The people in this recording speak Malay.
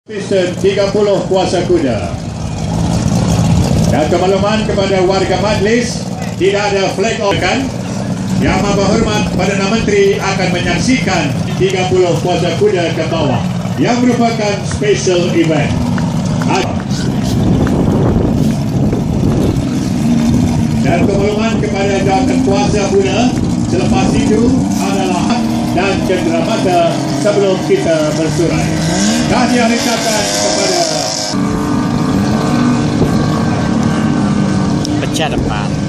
Pistol 30 kuasa kuda. Dan kemakluman kepada warga majlis, tidak ada flag off kan. Yang Amat Berhormat Perdana Menteri akan menyaksikan 30 kuasa kuda ke bawah yang merupakan special event. Dan kemakluman kepada jawatan kuasa kuda selepas itu adalah hak dan cenderamata sebelum kita bersurai. Tahniah ringkasan kepada pecah depan.